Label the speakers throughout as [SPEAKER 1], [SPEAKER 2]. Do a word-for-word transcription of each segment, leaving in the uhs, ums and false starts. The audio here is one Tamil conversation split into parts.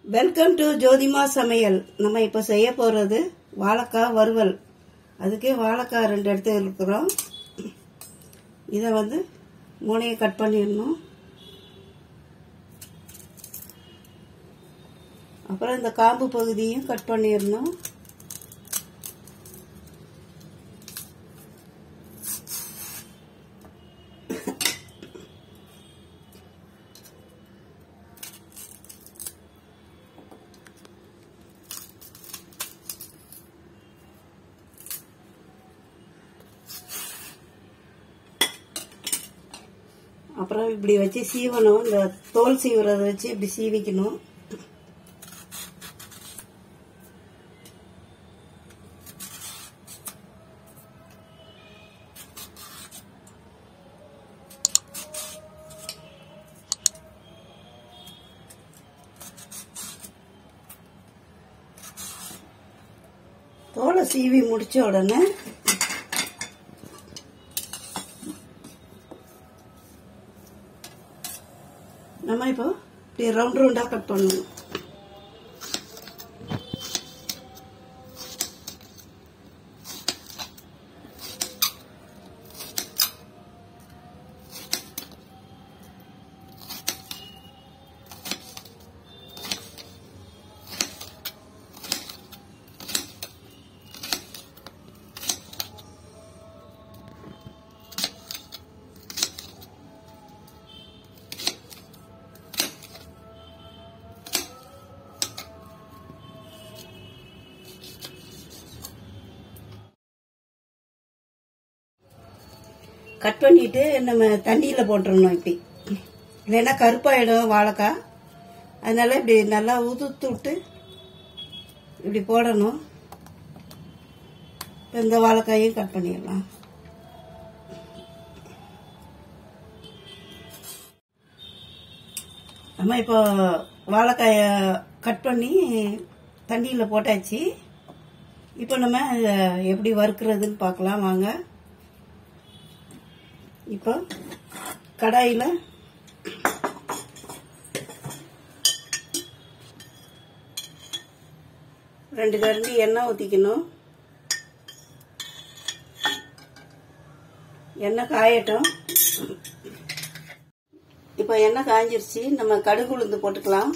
[SPEAKER 1] வெல்கம் டு ஜோதிமா சமையல். நம்ம இப்போ செய்ய போகிறது வாழைக்காய் வறுவல். அதுக்கே வாழைக்காய் ரெண்டு எடுத்து இருக்கிறோம். இதை வந்து முனையை கட் பண்ணிடணும். அப்புறம் இந்த காம்பு பகுதியும் கட் பண்ணிடணும். அப்புறம் இப்படி வச்சு சீவணும். இந்த தோல் சீவுறத வச்சு இப்படி சீவிக்கணும். தோலை சீவி முடிச்ச உடனே நம்ம இப்போ இப்படி ரவுண்ட் ரவுண்டா கட் பண்ணணும். கட் பண்ணிட்டு நம்ம தண்ணியில போட்டுறணும். இப்படி இல்லைன்னா கருப்பாயிடும் வாழைக்காய். அதனால இப்படி நல்லா உதுத்து விட்டு இப்படி போடணும். இந்த வாழைக்காயும் கட் பண்ணிடலாம். நம்ம இப்போ வாழைக்காய கட் பண்ணி தண்ணியில போட்டாச்சு. இப்போ நம்ம எப்படி வறுக்கிறதுன்னு பார்க்கலாம் வாங்க. இப்போ கடாயில ரெண்டு கரண்டி எண்ணெய் ஊற்றிக்கணும். எண்ணெய் காயட்டும். இப்போ எண்ணெய் காஞ்சிருச்சு. நம்ம கடுகு உளுந்து போட்டுக்கலாம்.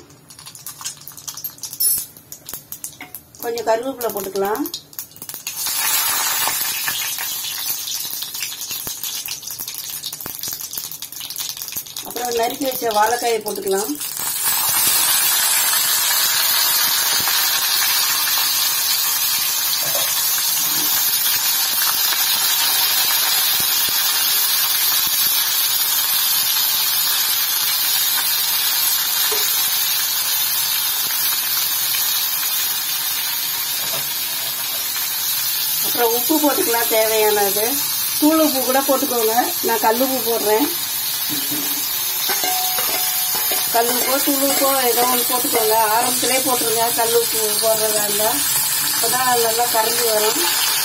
[SPEAKER 1] கொஞ்சம் கருவேப்பிலை போட்டுக்கலாம். அப்புறம் நறுக்கி வச்ச வாழைக்காயை போட்டுக்கலாம். அப்புறம் உப்பு போட்டுக்கலாம் தேவையானது. தூள் உப்பு கூட போட்டுக்கோங்க. நான் கல் உப்பு போடுறேன். கல் உப்போ தூள் உப்போ ஏதோ ஒன்று போட்டுக்கோங்க. ஆரம்பத்திலே போட்டுருங்க கல் உப்பு போடுறதா இருந்தால். அப்போதான் நல்லா கரைஞ்சி வரும்.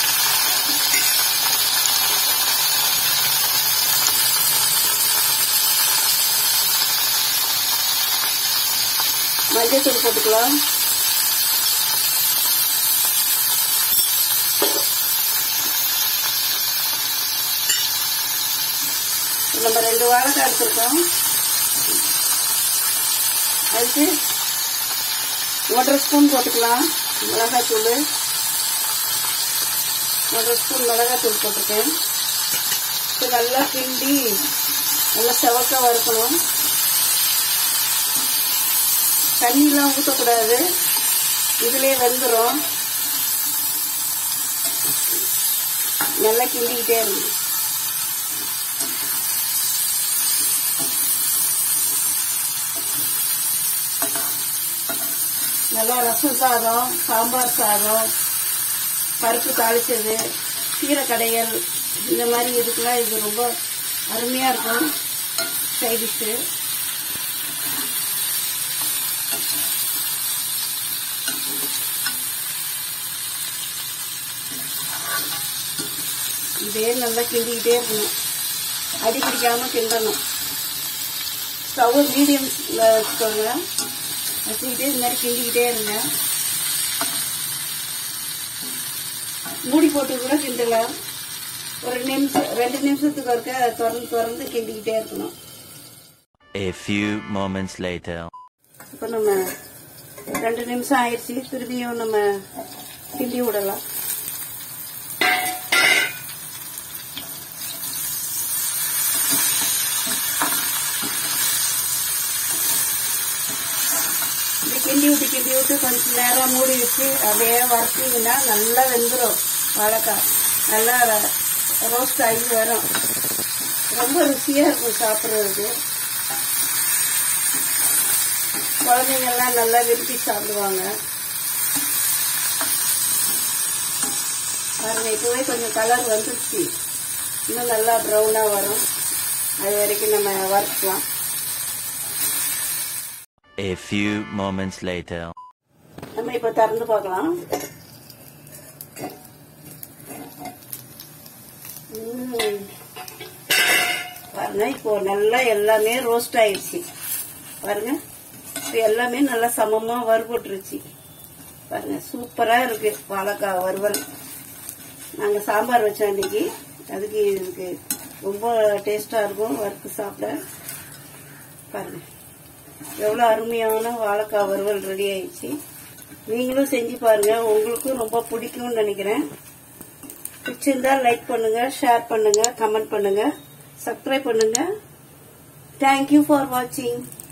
[SPEAKER 1] மஞ்சள் தூள் போட்டுக்கலாம். நம்ம ரெண்டு வாழைக்காய் எடுத்துருக்கோம். அதுக்கு ஒன்றரை ஸ்பூன் போட்டுக்கலாம் மிளகாய் தூள். ஒன்றரை ஸ்பூன் மிளகாய் தூள் போட்டிருக்கேன். இது நல்லா கிண்டி நல்லா செவக்க வறுக்கணும். தண்ணியெலாம் ஊற்றக்கூடாது. இதுலேயே வெந்துடும். நல்லா கிண்டிக்கிட்டே இருக்கும். நல்லா ரசம் சாதம், சாம்பார் சாதம், பருப்பு தாளிச்சது, கீரைக்கடையல் இந்த மாதிரி இதுக்கெல்லாம் இது ரொம்ப அருமையாக இருக்கும் சைட் டிஷ்ஷு. இதே நல்லா கிண்டிக்கிட்டே இருக்கணும். அடி பிடிக்காமல் கிண்டணும். ஸ்டவ் மீடியம்ல வச்சுக்கோங்க. வச்சுக்கிட்டு இது மாதிரி கிண்டிக்கிட்டே இருங்க. மூடி போட்டு கூட கிண்டலாம். ஒரு நிமிஷம் ரெண்டு நிமிஷத்துக்கு ஒருக்க திறந்து திறந்து கிண்டிக்கிட்டே இருக்கணும்.
[SPEAKER 2] A few moments later.
[SPEAKER 1] இப்போ நம்ம ரெண்டு நிமிஷம் ஆயிடுச்சு. திரும்பியும் நம்ம கிண்டி விடலாம். இப்படி கிண்டி விட்டு கிண்டி விட்டு கொஞ்சம் நேரம் மூடி வச்சு அப்படியே வறுத்தீங்கன்னா நல்லா வெந்துடும். வாழைக்காய் நல்லா ரோஸ்ட் ஆகி வரும். ரொம்ப ருசியாக இருக்கும் சாப்பிட்றதுக்கு. குழந்தைங்கள்லாம் நல்லா விரும்பி சாப்பிடுவாங்க. பாருங்க, இப்போவே கொஞ்சம் கலர் வந்துருச்சு. இன்னும் நல்லா ப்ரௌனாக வரும். அது வரைக்கும் நம்ம வறுக்கலாம்.
[SPEAKER 2] A few moments later.
[SPEAKER 1] நம்ம இப்போ திறந்து பார்க்கலாம். பாருங்க, இப்போ நல்லா எல்லாமே ரோஸ்ட் ஆயிடுச்சு. பாருங்க, இப்போ எல்லாமே நல்லா சமமா வறுபட்டுருச்சு. பாருங்க, சூப்பரா இருக்கு வாழைக்காய் வறுவல். நாங்க சாம்பார் வச்சோம் இன்னைக்கு. அதுக்கு இதுக்கு ரொம்ப டேஸ்டா இருக்கும் வறுத்து சாப்பிட. பாருங்க, எவ்வளவு அருமையான வாழைக்காய் வறுவல் ரெடி ஆயிடுச்சு. நீங்களும் செஞ்சு பாருங்க, உங்களுக்கும் ரொம்ப பிடிக்கும்னு நினைக்கிறேன். பிடிச்சிருந்தா லைக் பண்ணுங்க, ஷேர் பண்ணுங்க, கமெண்ட் பண்ணுங்க, சப்ஸ்கிரைப் பண்ணுங்க. தேங்க்யூ ஃபார் வாட்சிங்.